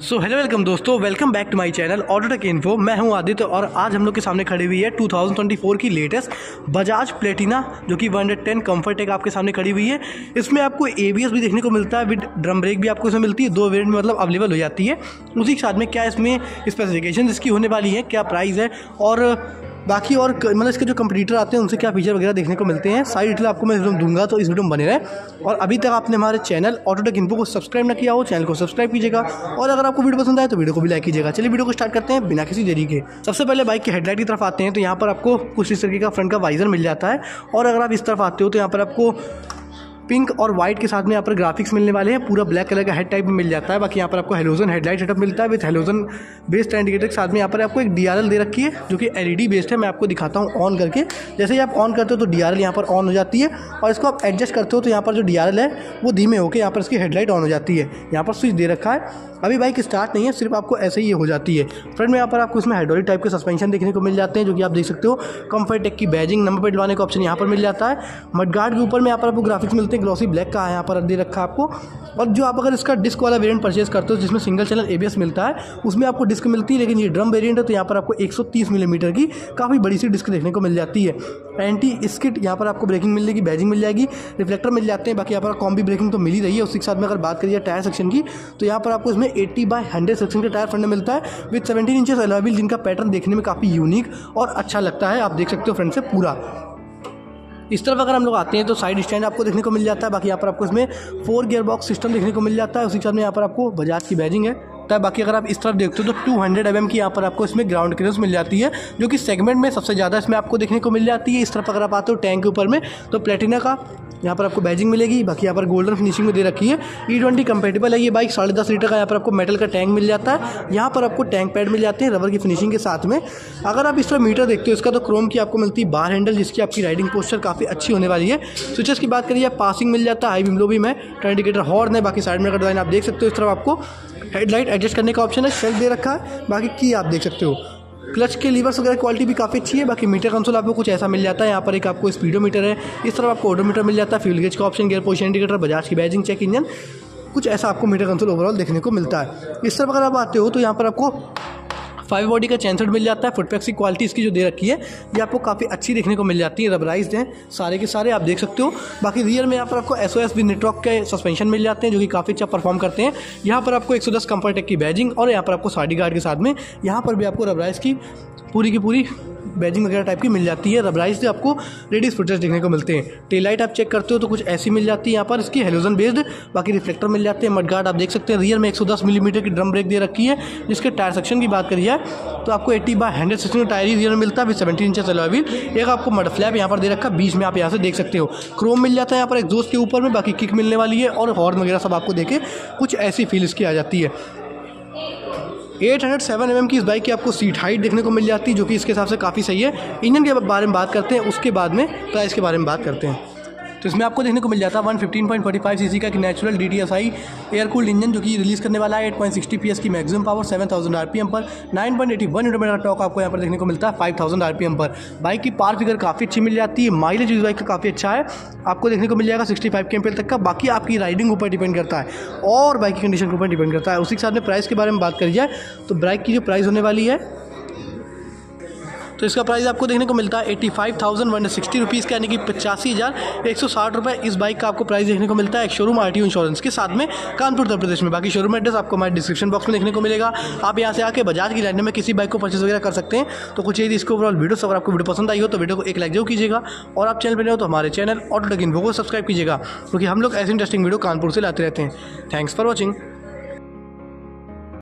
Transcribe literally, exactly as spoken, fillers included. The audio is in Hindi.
सो हेलो वेलकम दोस्तों, welcome back to my channel Autotech Info. मैं हूं आदित्य और आज हम लोग के सामने खड़ी हुई है दो हज़ार चौबीस की लेटेस्ट बजाज प्लेटिना जो कि वन टेन कंफर्ट टेक आपके सामने खड़ी हुई है। इसमें आपको एबीएस भी देखने को मिलता है, विद ड्रम ब्रेक भी आपको इसमें मिलती है, दो वेरिएंट में मतलब अवेलेबल हो जाती है। उसी के साथ में क्या इसमें स्पेसिफिकेशन इसकी होने वाली है, क्या प्राइस है और बाकी और मतलब इसके जो कंपटीटर आते हैं उनसे क्या फीचर वगैरह देखने को मिलते हैं, सारी डिटेल आपको मैं वीडियो में दूंगा, तो इस वीडियो में बने रहे। और अभी तक आपने हमारे चैनल ऑटोटेक इन्फो को सब्सक्राइब ना किया हो, चैनल को सब्सक्राइब कीजिएगा और अगर आपको वीडियो पसंद आए तो वीडियो को भी लाइक कीजिएगा। चलिए वीडियो को स्टार्ट करते हैं बिना किसी देरी के। सबसे पहले बाइक की हेडलाइट की तरफ आते हैं तो यहाँ पर आपको कुछ इस तरीके का फ्रंट का वाइजर मिल जाता है और अगर आप इस तरफ आते हो तो यहाँ पर आपको पिंक और वाइट के साथ में यहाँ पर ग्राफिक्स मिलने वाले हैं। पूरा ब्लैक कलर का हेड टाइप में मिल जाता है। बाकी यहाँ पर आपको हेलोजन हेडलाइट सेटअप मिलता है विद हेलोजन बेस्ड इंडिकेटर के साथ में यहाँ पर आपको एक डीआरएल दे रखी है जो कि एलईडी बेस्ड है। मैं आपको दिखाता हूँ ऑन करके। जैसे ही आप ऑन करते हो तो डीआरएल यहाँ पर ऑन हो जाती है और इसको आप एडजस्ट करते हो तो यहाँ पर जो डीआरएल है वो धीमे होकर यहाँ पर इसकी हेडलाइट ऑन हो जाती है। यहाँ पर स्विच दे रखा है। अभी बाइक स्टार्ट नहीं है, सिर्फ आपको ऐसे ही हो जाती है। फ्रंट में यहाँ पर आपको इसमें हाइड्रोलिक टाइप के सस्पेंशन देखने को मिल जाते हैं जो कि आप देख सकते हो। कंफर्ट टेक की बैजिंग नंबर प्लेट लगाने का ऑप्शन यहाँ पर मिल जाता है। मडगार्ड के ऊपर में यहाँ पर आपको ग्राफिक्स मिलते हैं, ग्लॉसी ब्लैक का यहाँ पर दे रखा है आपको। और जो आप अगर इसका डिस्क वाला वेरिएंट परचेज करते हो जिसमें सिंगल चैनल एबीएस मिलता है उसमें आपको डिस्क मिलती है, लेकिन ये ड्रम वेरिएंट है तो यहाँ पर आपको एक सौ तीस मिलीमीटर की काफ़ी बड़ी सी डिस्क देखने को मिल जाती है। एंटी स्किट यहाँ पर आपको ब्रेकिंग मिल जाएगी, बैजिंग मिल जाएगी, रिफ्लेक्टर मिल जाते हैं। बाकी यहाँ पर कॉम्बी ब्रेकिंग तो मिल ही रही है। उसी के साथ में अगर बात करिए टायर सेक्शन की तो यहाँ पर आपको इसमें अस्सी बाय हंड्रेड सेक्शन का टायर फ्रंट में मिलता है with seventeen inches alloy wheel, जिनका पैटर्न देखने में काफ़ी यूनिक और अच्छा लगता है। आप देख सकते हो फ्रंट से पूरा। इस तरफ अगर हम लोग आते हैं तो साइड स्टैंड आपको देखने को मिल जाता है। बाकी यहाँ पर आपको इसमें फोर गियर बॉक्स सिस्टम देखने को मिल जाता है। उसी के साथ में यहाँ पर आपको बजाज की बैजिंग है। बाकी अगर आप इस तरफ देखते हो तो टू हंड्रेड एम एम की यहाँ पर आपको इसमें ग्राउंड क्लियरेंस मिल जाती है जो कि सेगमेंट में सबसे ज़्यादा इसमें आपको देखने को मिल जाती है। इस तरफ अगर आप आते हो टैंक के ऊपर में तो प्लेटिना का यहाँ पर आपको बैजिंग मिलेगी। बाकी यहाँ पर गोल्डन फिनिशिंग में दे रखी है। ई ट्वेंटी कंपेटेबल है ये बाइक। साढ़े दस लीटर का यहाँ पर आपको मेटल का टैंक मिल जाता है। यहाँ पर आपको टैंक पैड मिल जाते हैं रबर की फिनिशिंग के साथ में। अगर आप इस तरह मीटर देखते हो इसका तो क्रोम की आपको मिलती है बार हैंडल, जिसकी आपकी राइडिंग पोस्चर काफ़ी अच्छी होने वाली है। स्विचेस की बात करिए पासिंग मिल जाता है, हाई बीम लो बीम है, टर्न इंडिकेटर हॉर्न है। बाकी साइड में का डिज़ाइन आप देख सकते हो। इस तरफ आपको हेडलाइट एडजस्ट करने का ऑप्शन है, शेल्फ दे रखा है। बाकी की आप देख सकते हो क्लच के लीवर्स वगैरह क्वालिटी भी काफ़ी अच्छी है। बाकी मीटर कंसोल आपको कुछ ऐसा मिल जाता है। यहाँ पर एक आपको स्पीडोमीटर है, इस तरफ आपको ओडोमीटर मिल जाता है, फ्यूल गेज का option, gear position indicator, Bajaj की बैजिंग, चेक इंजन, कुछ ऐसा आपको मीटर कंसोल ओवरऑल देखने को मिलता है। इस तरफ अगर आप आते हो तो यहाँ पर आपको फाइव बॉडी का चैनसेट मिल जाता है। फुटपैक्स की क्वालिटी इसकी जो दे रखी है ये आपको काफ़ी अच्छी देखने को मिल जाती है। रबराइज्ड हैं सारे के सारे, आप देख सकते हो। बाकी रियर में यहाँ पर आपको एसओएस भी नेटवर्क के सस्पेंशन मिल जाते हैं जो कि काफ़ी अच्छा परफॉर्म करते हैं। यहाँ पर आपको एक सौ दस कंफर्ट टेक की बैजिंग और यहाँ पर आपको साडी गार्ड के साथ में यहाँ पर भी आपको रबराइज की पूरी की पूरी बैजिंग वगैरह टाइप की मिल जाती है। रबराइज से आपको रेडियस फुटेज देखने को मिलते हैं। टेल लाइट आप चेक करते हो तो कुछ ऐसी मिल जाती है यहाँ पर इसकी हेलोजन बेस्ड। बाकी रिफ्लेक्टर मिल जाते हैं। मडगार्ड आप देख सकते हैं। रियर में एक सौ दस मिलीमीटर की ड्रम ब्रेक दे रखी है। जिसके टायर सेक्शन की बात करिए तो आपको अस्सी बाय हंड्रेड सेक्शन का टायर ही रियर में मिलता है with seventeen inches alloy wheel. एक आपको मड फ्लैप यहाँ पर दे रखा है बीच में, आप यहाँ से देख सकते हो। क्रोम मिल जाता है यहाँ पर एग्जॉस्ट के ऊपर में। बाकी किक मिलने वाली है और हॉर्न वगैरह सब आपको देखे कुछ ऐसी फील इसकी आ जाती है। Eight hundred seven M M की इस बाइक की आपको सीट हाइट देखने को मिल जाती है जो कि इसके हिसाब से काफ़ी सही है। इंजन के बारे में बात करते हैं, उसके बाद में प्राइस के बारे में बात करते हैं। तो इसमें आपको देखने को मिल जाता है one fifteen point forty five CC का एक natural D T S I air cooled engine जो कि रिलीज़ करने वाला है। एट पॉइंट सिक्सटी पीएस की maximum power, seven thousand RPM पर, nine point eighty one newton metre का टॉर्क आपको यहाँ पर देखने को मिलता है फाइव थाउजेंड आरपीएम पर। बाइक की पावर फिगर काफ़ी अच्छी मिल जाती है। माइलेज इस बाइक का काफ़ी अच्छा है, आपको देखने को मिल जाएगा सिक्सटी फाइव के एमपीएल तक का। बाकी आपकी राइडिंग ऊपर डिपेंड करता है और बाइक की कंडीशन के ऊपर डिपेंड करता है। उसी के साथ में प्राइस के बारे में बात करी जाए तो बाइक की जो प्राइस होने वाली है तो इसका प्राइस आपको देखने को मिलता है eighty five thousand one sixty rupees का, यानी कि पचासी हज़ार एक सौ साठ रुपये इस बाइक का आपको प्राइस देखने को मिलता है एक शोरूम आरटीओ इंश्योरेंस के साथ में कानपुर उत्तर प्रदेश में। बाकी शोरूम एड्रेस आपको हमारे डिस्क्रिप्शन बॉक्स में देखने को मिलेगा। आप यहाँ से आके बजाज की लाइन में किसी बाइक को परचेज वगैरह कर सकते हैं। तो कुछ यही इसको ओवरऑल वीडियो। अगर आपको वीडियो पसंद आई हो तो वीडियो को एक लाइक जरूर कीजिएगा और आप चैनल पर नहीं हो तो हमारे चैनल ऑटोटेक इन्फो को सब्सक्राइब कीजिएगा क्योंकि हम लोग ऐसी इंटरेस्टिंग वीडियो कानपुर से लाते रहते हैं। Thanks for watching.